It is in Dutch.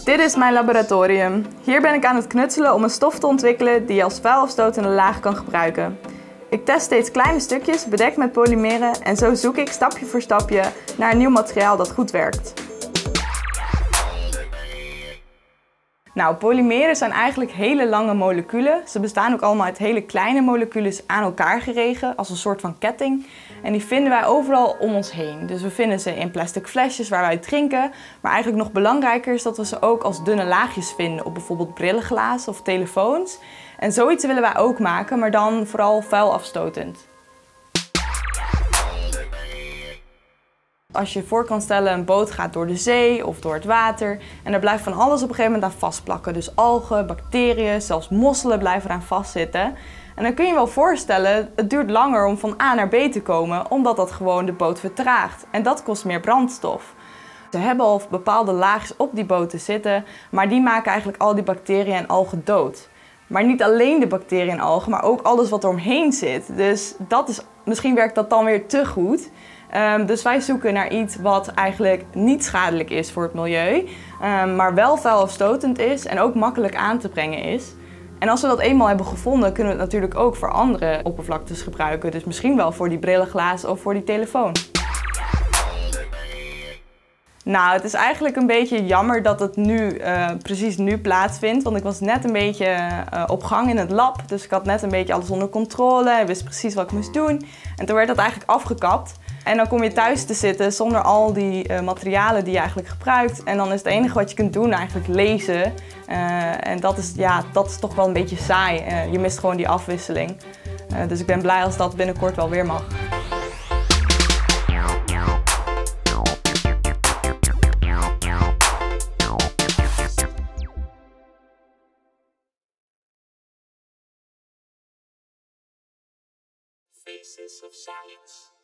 Dit is mijn laboratorium. Hier ben ik aan het knutselen om een stof te ontwikkelen die je als vuilafstotende laag kan gebruiken. Ik test steeds kleine stukjes bedekt met polymeren en zo zoek ik stapje voor stapje naar een nieuw materiaal dat goed werkt. Nou, polymeren zijn eigenlijk hele lange moleculen. Ze bestaan ook allemaal uit hele kleine moleculen aan elkaar geregen, als een soort van ketting. En die vinden wij overal om ons heen. Dus we vinden ze in plastic flesjes waar wij drinken. Maar eigenlijk nog belangrijker is dat we ze ook als dunne laagjes vinden op bijvoorbeeld brillenglazen of telefoons. En zoiets willen wij ook maken, maar dan vooral vuilafstotend. Als je je voor kan stellen, een boot gaat door de zee of door het water en er blijft van alles op een gegeven moment aan vastplakken. Dus algen, bacteriën, zelfs mosselen blijven eraan vastzitten. En dan kun je wel voorstellen, het duurt langer om van A naar B te komen, omdat dat gewoon de boot vertraagt. En dat kost meer brandstof. Ze hebben al bepaalde laagjes op die boten zitten, maar die maken eigenlijk al die bacteriën en algen dood. Maar niet alleen de bacteriën en algen, maar ook alles wat er omheen zit. Dus misschien werkt dat dan weer te goed. Dus wij zoeken naar iets wat eigenlijk niet schadelijk is voor het milieu, maar wel vuilafstotend is en ook makkelijk aan te brengen is. En als we dat eenmaal hebben gevonden, kunnen we het natuurlijk ook voor andere oppervlaktes gebruiken. Dus misschien wel voor die brillenglazen of voor die telefoon. Nou, het is eigenlijk een beetje jammer dat het precies nu plaatsvindt. Want ik was net een beetje op gang in het lab. Dus ik had net een beetje alles onder controle en wist precies wat ik moest doen. En toen werd dat eigenlijk afgekapt. En dan kom je thuis te zitten zonder al die materialen die je eigenlijk gebruikt. En dan is het enige wat je kunt doen eigenlijk lezen. En dat is toch wel een beetje saai. Je mist gewoon die afwisseling. Dus ik ben blij als dat binnenkort wel weer mag. Faces of Science.